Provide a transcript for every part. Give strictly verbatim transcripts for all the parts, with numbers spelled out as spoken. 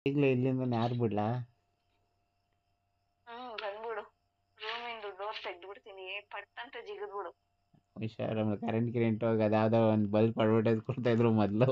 ಈಗಲೇ ಇಲ್ಲಿಂದ ಯಾರು ಬಿಡ್ಲಾ? ಹ್ಮ್ ಬಂದ್ಬಿಡು. ರೂಮಿಂದು ಡೋರ್ ತೆಗ್ದ್ಬಿಡ್ತೀನಿ, ಪಟ್ ಅಂತ ಜಿಗಿದ್ಬಿಡು. ಹುಷಾರಮ್ಮ, ಕರೆಂಟ್ ಗಿರೆಂಟ್ ಹೋಗಿ ಅದಾವುದೋ ಒಂದು ಬಲ್ಪ್ ಅಡ್ವರ್ಟೈಸ್ ಕೊಡ್ತಾ ಇದ್ರು ಮೊದಲು.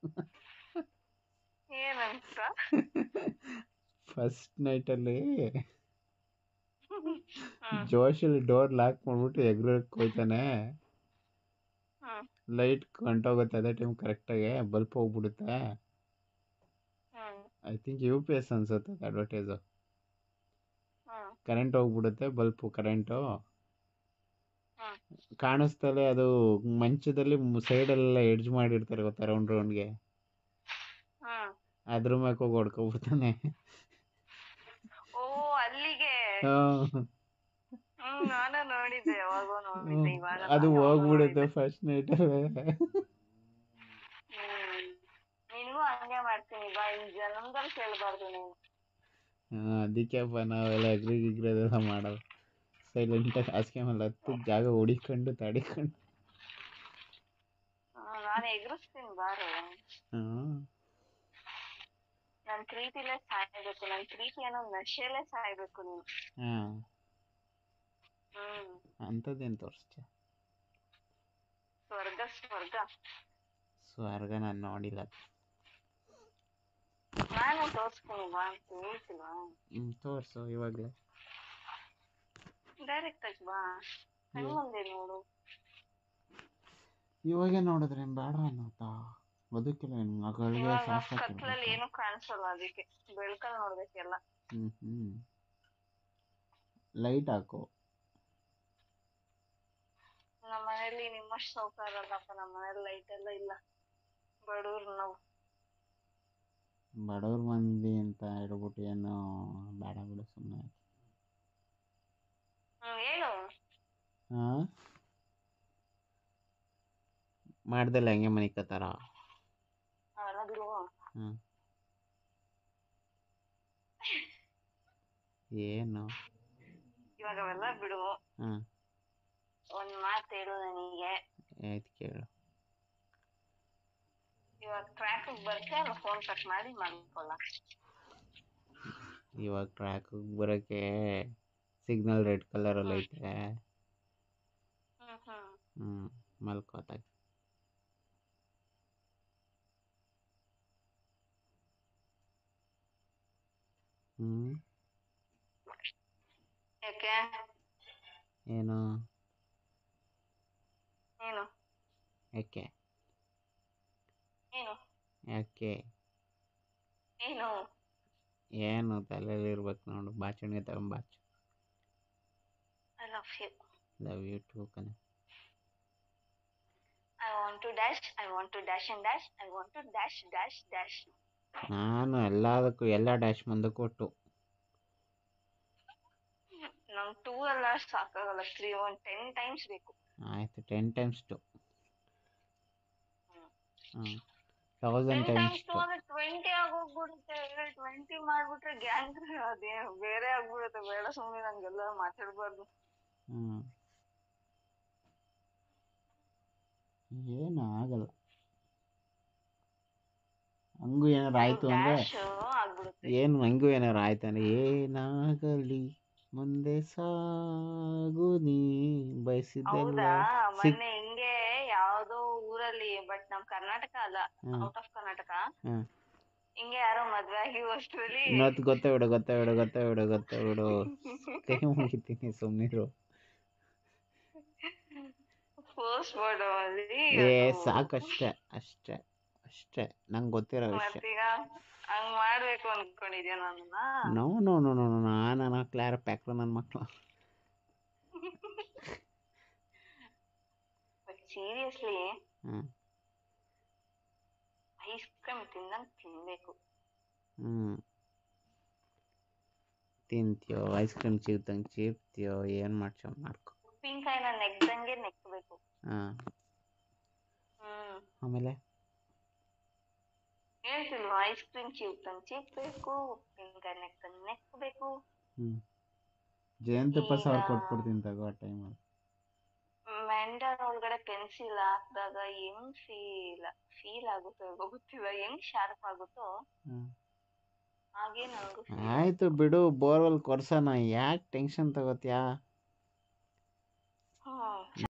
ಏನಂತ? ಫಸ್ಟ್ ನೈಟಲ್ಲಿ ಹ್ಮ್ ಜೋಶಲ್ಲಿ ಡೋರ್ ಲಾಕ್ ಮಾಡ್ಬಿಟ್ಟು ಎಗ್ರಕ್ಕೆ ಹೋಯ್ತಾನೆ. ಹ್ಮ್ ಲೈಟ್ ಹೊಂಟೋಗುತ್ತೆ ಅದೇ ಟೈಮ್ ಕರೆಕ್ಟಾಗಿ ಬಲ್ಪ್ ಹೋಗ್ಬಿಡುತ್ತೆ. Hmm I think U P S ಅನ್ಸುತ್ತೆ ಅಡ್ವರ್ಟೈಸು. ಹ್ಮ್ ಕರೆಂಟ್ ಹೋಗ್ಬಿಡುತ್ತೆ, ಬಲ್ಪು ಕರೆಂಟು ಹ್ಮ್ ಕಾಣಿಸ್ತಲೇ ಅದು ಮಂಚದಲ್ಲಿ ಸೈಡಲ್ಲೆಲ್ಲ ಎಡ್ಜ್ ಮಾಡಿರ್ತಾರೆ ಗೊತ್ತಾ, ರೌಂಡ್ ರೌಂಡ್ಗೆ. ಹ್ಮ್ ಅದ್ರ ಮ್ಯಾಗ ಹೋಗಿ ಹೊಡ್ಕೊಬಿಡ್ತಾನೆ. ಓ ಅಲ್ಲಿಗೆ. ಹ್ಮ್ ಹ್ಮ್ ನಾನು ನೋಡಿದ್ದೆ, ಯಾವಾಗೋ ನೋಡಿದ್ದೆ, ಇವಾಗಲ್ಲ ಅದು ಯಾವಾಗೋ ಹೋಗ್ಬಿಡುತ್ತೆ ನೋಡಿದ್ದೆ. ಫಸ್ಟ್ ನೈಟಲ್ಲೇ. ಹ್ಮ್ ನಿನ್ಗೂ ಹಂಗೆ ಮಾಡ್ತೀನಿ ಬಾ, ಈ ಜನ್ಮದಲ್ಲಿ ಕೇಳ್ಬಾರ್ದು ನೀನು. ಹಾಂ, ಅದಕ್ಕೆಪ್ಪ ನಾವೆಲ್ಲ ಎಗ್ರಿ ಗಿಗ್ರದೆಲ್ಲ ಮಾಡೋದು. ಸೈಲೆಂಟಾಗಿ ಹಾಸಿಗೆ ಮೇಲೆ ಹತ್ತು ಜಾಗ ಹುಡಿಕೊಂಡು ತಡಿಕೊಂಡು. ಹ್ಮ್ ನಾನು ಎಗರಿಸ್ತೀನಿ ಬಾರು. ಹಾಂ, ನನ್ ಪ್ರೀತಿಲೇ ಸಾಯ್ಬೇಕು, ನನ್ ಪ್ರೀತಿ ಅನ್ನೋ ನಶೆಲೇ ಸಾಯ್ಬೇಕು ನೀನು. ಹಾಂ, ಹ್ಮ್ ಅಂಥದ್ದೇನು ತೋರಿಸ್ತೀಯ? ಸ್ವರ್ಗ ಸ್ವರ್ಗ. ಸ್ವರ್ಗ ನಾನು ನೋಡಿಲ್ಲ. ನಾನೇ ತೋರ್ಸ್ತೀನಿ ಬಾ ಅಂತ ಹೇಳ್ತಿಲ್ವಾ? ಹ್ಞೂ, ತೋರಿಸು ಇವಾಗಲೇ. ಡೈರೆಕ್ಟ್ ಆಗಿ ಬಾ, ಕಣ್ ಮುಂದೆ ನೋಡು. ಇವಾಗೇ ನೋಡಿದ್ರೆ ಏನು ಬೇಡ ಅನ್ನೋತಾ? ಬದುಕಿಲ್ಲ ಏನು ಮಗಳಿಗೆ ಇವಾಗ ಶಾಸ್ತ್ರ ಕತ್ಲಲ್ಲಿ ಕೇಳಬೇಕಾ? ಏನು ಕಾಣಿಸಲ್ಲ, ಅದಕ್ಕೆ ಬೆಳ್ಕಲ್ಲಿ ನೋಡ್ಬೇಕೆಲ್ಲ. ಹ್ಞೂ ಹ್ಞೂ ಲೈಟ್ ಹಾಕು. ನಮ್ಮ ಮನೇಲಿ ನಿಮ್ಮಷ್ಟು ಸೌಕಾರ ಅಲ್ಲಪ್ಪ, ನಮ್ಮ ಮನೇಲಿ ಲೈಟ್ ಎಲ್ಲ ಇಲ್ಲ, ಬಡವ್ರು ನಾವು. ಬಡವ್ರ ಮಂದಿ ಅಂತ ಹೇಳ್ಬಿಟ್ಟು ಏನು ಬೇಡ ಬಿಡು, ಸುಮ್ಮನೆ. ಹ್ಮ್ ಹೇಳು. ಹಾಂ, ಮಾಡ್ದಲ್ಲ ಹೆಂಗೆ ಮನಿಕತ್ತಾರ? ಅವೆಲ್ಲ ಬಿಡು. ಹಾಂ, ಏನು? ಇವಾಗ ಅವೆಲ್ಲ ಬಿಡು. ಹಾಂ, ಒಂದ್ ಮಾತು ಹೇಳು ನನಗೆ. ಆಯ್ತು ಕೇಳು. ಇವಾಗ ಟ್ರಾಫಿಕ್ ಬರ್ತೆ ಅಲ್ಲ, ಫೋನ್ ಕಟ್ ಮಾಡಿ ಮಾಡ್ಕೊಳ್ಳ. ಇವಾಗ ಟ್ರ್ಯಾಕ್ ಬರೋಕ್ಕೆ ಸಿಗ್ನಲ್ ರೆಡ್ ಕಲರಲ್ಲಿ ಹ್ಮ್ ಐತೆ. ಹ್ಮ್ ಹ್ಮ್ ಹ್ಞೂ, ಮಲ್ಕೋತಾಗ. ಹ್ಞೂ, ಯಾಕೆ? ಏನು? ಏನು ಯಾಕೆ? ಏನು ಯಾಕೆ? ಏನು? ಏನು ತಲೆಯಲ್ಲಿ ಇರ್ಬೇಕು ನೋಡು, ಬಾಚಣಿಗೆ ತಗೊಂಬಾಚು. I love you. Love you too ಕಣೆ. I want to dash, I want to dash and dash, I want to dash dash dash. ನಾನು ಎಲ್ಲದಕ್ಕೂ ಎಲ್ಲ ಡ್ಯಾಶ್ ಮುಂದೆ ಕೊಟ್ಟು. ನಂಗೆ ಟೂ ಎಲ್ಲ ಸಾಕಾಗಲ್ಲ, ತ್ರೀ ಒನ್ ಟೆನ್ ಟೈಮ್ಸ್ ಬೇಕು. ಆಯಿತು, ಟೆನ್ ಟೈಮ್ಸ್ ಟು. ಹ್ಞೂ, ten thousand times times two two. ಅಂದ್ರೆ ಟ್ವೆಂಟಿ ಆಗೋಗ್ಬಿಡುತ್ತೆ. ಟ್ವೆಂಟಿ ಮಾಡ್ಬಿಟ್ರೆ ಗ್ಯಾಂಗ್ ಅದೇ ಬೇರೆ ಆಗ್ಬಿಡುತ್ತೆ. ಬೇಡ ಸುಮ್ಮನೆ, ನಂಗೆಲ್ಲ ಮಾತಾಡ್ಬಾರ್ದು. ಹ್ಞೂ, ಏನು ಆಗಲ್ಲ. ಹಂಗೂ ಏನಾರು ಅದು ಆಯಿತು ಅಂದರೆ, ಡ್ಯಾಶ್ ಆಗ್ಬಿಡುತ್ತೆ. ಏನು ಹಂಗೂ ಏನಾರು ಆಯ್ತು ಅಂದರೆ, ಏನಾಗಲಿ ಮುಂದೆ ಸಾಗು ನೀ ಬಯಸಿದ್ದೆಲ್ಲ ಹೌದಾ, ಸಿಕ್. ಮೊನ್ನೆ ಹಿಂಗೆ ಯಾವ್ದೋ ಊರಲ್ಲಿ, ಬಟ್ ನಮ್ ಕರ್ನಾಟಕ ಅಲ್ಲ, ಹಾಂ ಔಟ್ ಆಫ್ ಕರ್ನಾಟಕ, ಹಾಂ ಹಿಂಗೆ ಯಾರೋ ಮದ್ವೆ ಆಗಿ ಅಷ್ಟ್ರಲ್ಲಿ ಇನ್ನೊತ್ತು ಗೊತ್ತೇ ಬಿಡು, ಗೊತ್ತೇ ಬಿಡು, ಗೊತ್ತೇ ಬಿಡು, ಗೊತ್ತೇ ಬಿಡು. ಕೈ ಮುಗಿತೀನಿ, ಸುಮ್ಮನಿರು. ಪೋಸ್ಟ್ ಮಾರ್ಟಮ್ ಅಲ್ಲಿ ಏ ಅದು. ಸಾಕಷ್ಟೆ, ಅಷ್ಟೇ ಅಷ್ಟೇ ನಂಗೆ ಗೊತ್ತಿರೋ ವಿಷಯ. ಮತ್ತೀಗ ಹಂಗ್ ಮಾಡ್ಬೇಕು ಅನ್ಕೊಂಡಿದ್ಯಾ ನನ್ನ? No no no no no ನಾನು ಕ್ಲಾರ ಪ್ಯಾಕ್ರು ನನ್ನ ಮಕ್ಕಳು. ಬಟ್ ಸೀರಿಯಸ್ಲಿ ಹ್ಞೂ ಐಸ್ ಕ್ರೀಮ್ ತಿಂದಂಗ್ ತಿನ್ಬೇಕು. ಹ್ಞೂ ತಿಂತೀಯೋ, ಐಸ್ ಕ್ರೀಮ್ ಚೀಪ್ದಂಗೆ ಚೀಪ್ತೀಯೋ, ಏನು ಮಾಡ್ಸೋ ಮಾಡ್ಕೊ. ಉಪ್ಪಿನಕಾಯಿನ ನೆಗ್ದಂಗೆ ನೆಕ್ಬೇಕು. ಹಾಂ, ಹ್ಮ್ ಆಮೇಲೆ ಹೇಳ್ತಿಲ್ವಾ, ಐಸ್ ಕ್ರೀಮ್ ಚೀಪ್ದಂಗ್ ಚೀಪ್ಬೇಕು, ಉಪ್ಪಿನಕಾಯಿ ನೆಕ್ದಂಗ್ ನೆಕ್ಬೇಕು. ಹ್ಞೂ ಜಯಂತಪ್ಪ ಈಗ ಸಾವಿರ ಕೊಟ್ಬಿಡ್ತೀನಿ ತಗೋ ಆ ಟೈಮಲ್ಲಿ. ಮೆಂಡರ್ ಒಳಗಡೆ ಪೆನ್ಸಿಲ್ ಹಾಕಿದಾಗ ಹೆಂಗ್ ಫೀಲ್ ಫೀಲ್ ಆಗುತ್ತೋ ಗೊತ್ತಿಲ್ಲ, ಹೆಂಗ್ ಶಾರ್ಪ್ ಆಗುತ್ತೋ ಹ್ಞೂ ಏನ್ ಅವ್ರು ಆಯ್ತು ಬಿಡು, ಬೋರ್ವೆಲ್ ಕೊರ್ಸೋಣ, ಯಾಕೆ ಟೆನ್ಷನ್ ತಗೋತ್ಯಾ? ಹಾ